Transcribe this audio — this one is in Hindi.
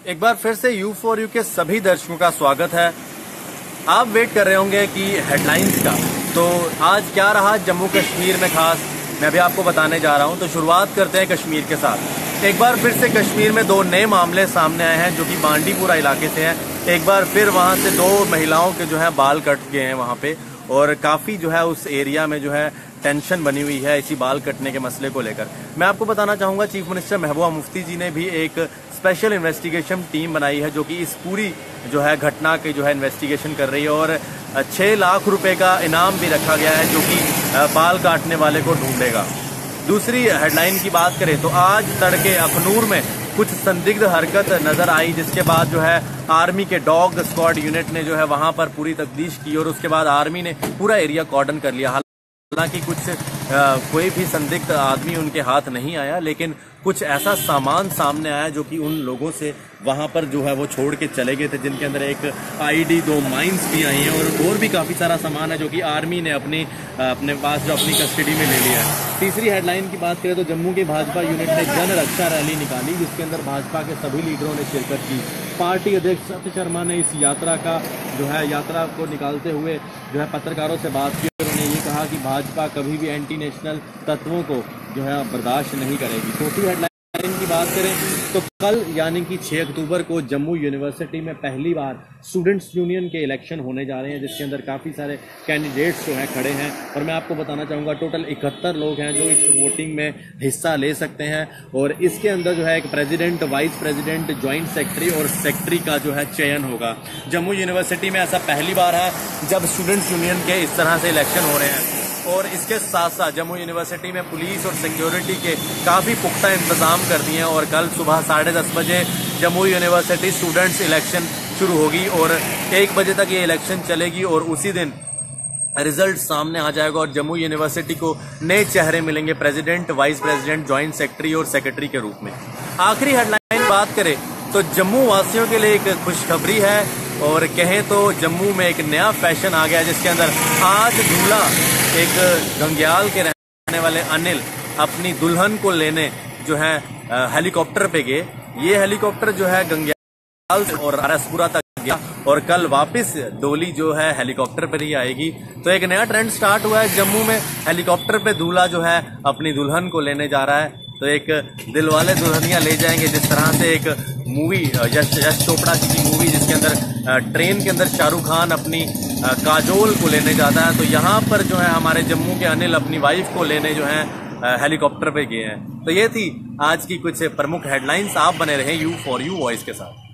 एक बार फिर से U4U के सभी दर्शकों का स्वागत है। आप वेट कर रहे होंगे कि हेडलाइंस का, तो आज क्या रहा जम्मू कश्मीर में खास, मैं अभी आपको बताने जा रहा हूं। तो शुरुआत करते हैं कश्मीर के साथ। एक बार फिर से कश्मीर में दो नए मामले सामने आए हैं जो कि बांडीपुरा इलाके से हैं। एक बार फिर वहां से दो महिलाओं के जो है बाल कट गए हैं वहां पे, और काफ़ी जो है उस एरिया में जो है टेंशन बनी हुई है इसी बाल कटने के मसले को लेकर। मैं आपको बताना चाहूँगा, चीफ मिनिस्टर महबूबा मुफ्ती जी ने भी एक स्पेशल इन्वेस्टिगेशन टीम बनाई है जो कि इस पूरी जो है घटना की जो है इन्वेस्टिगेशन कर रही है, और 6 लाख रुपए का इनाम भी रखा गया है जो कि बाल काटने वाले को ढूंढेगा। दूसरी हेडलाइन की बात करें तो आज तड़के अखनूर में कुछ संदिग्ध हरकत नजर आई, जिसके बाद जो है आर्मी के डॉग स्क्वाड यूनिट ने जो है वहां पर पूरी तफ्तीश की, और उसके बाद आर्मी ने पूरा एरिया कॉर्डन कर लिया। हालांकि कोई भी संदिग्ध आदमी उनके हाथ नहीं आया, लेकिन कुछ ऐसा सामान सामने आया जो कि उन लोगों से वहां पर जो है वो छोड़ के चले गए थे, जिनके अंदर एक आईडी, 2 माइंस भी आई हैं और भी काफी सारा सामान है जो कि आर्मी ने अपने पास जो अपनी कस्टडी में ले लिया है। तीसरी हेडलाइन की बात करें तो जम्मू की भाजपा यूनिट ने जन रक्षा रैली निकाली, जिसके अंदर भाजपा के सभी लीडरों ने शिरकत की। पार्टी अध्यक्ष सत्य शर्मा ने इस यात्रा को निकालते हुए जो है पत्रकारों से बात की। उन्होंने ये कहा कि भाजपा कभी भी एंटी नेशनल तत्वों को जो है बर्दाश्त नहीं करेगी। चौथी हेडलाइन की बात करें तो कल यानी कि 6 अक्टूबर को जम्मू यूनिवर्सिटी में पहली बार स्टूडेंट्स यूनियन के इलेक्शन होने जा रहे हैं, जिसके अंदर काफ़ी सारे कैंडिडेट्स जो हैं खड़े हैं। और मैं आपको बताना चाहूँगा टोटल 71 लोग हैं जो इस वोटिंग में हिस्सा ले सकते हैं, और इसके अंदर जो है एक president, vice president, joint secretary और सेक्रेटरी का जो है चयन होगा। जम्मू यूनिवर्सिटी में ऐसा पहली बार है जब स्टूडेंट्स यूनियन के इस तरह से इलेक्शन हो रहे हैं। और इसके साथ साथ जम्मू यूनिवर्सिटी में पुलिस और सिक्योरिटी के काफ़ी पुख्ता इंतजाम कर दिए हैं, और कल सुबह 10:30 बजे जम्मू यूनिवर्सिटी स्टूडेंट्स इलेक्शन शुरू होगी और 1 बजे तक ये इलेक्शन चलेगी, और उसी दिन रिजल्ट सामने आ जाएगा और जम्मू यूनिवर्सिटी को नए चेहरे मिलेंगे, president, vice president, joint secretary और सेक्रेटरी के रूप में। आखिरी हेडलाइन बात करें तो जम्मू वासियों के लिए एक खुशखबरी है, और कहें तो जम्मू में एक नया फैशन आ गया, जिसके अंदर आज दूल्हा, एक गंग्याल के रहने वाले अनिल, अपनी दुल्हन को लेने जो है हेलीकॉप्टर पे गए। ये हेलीकॉप्टर जो है गंग्याल और अरसपुरा तक गया, और कल वापस डोली जो है हेलीकॉप्टर पर ही आएगी। तो एक नया ट्रेंड स्टार्ट हुआ है जम्मू में, हेलीकॉप्टर पे दूल्हा जो है अपनी दुल्हन को लेने जा रहा है। तो एक दिलवाले दुल्हनिया ले जाएंगे, जिस तरह से एक मूवी यश चोपड़ा की मूवी जिसके अंदर ट्रेन के अंदर शाहरुख खान अपनी काजोल को लेने जाता है, तो यहाँ पर जो है हमारे जम्मू के अनिल अपनी वाइफ को लेने जो है हेलीकॉप्टर पे गए हैं। तो ये थी आज की कुछ प्रमुख हेडलाइंस। आप बने रहें U4U वॉइस के साथ।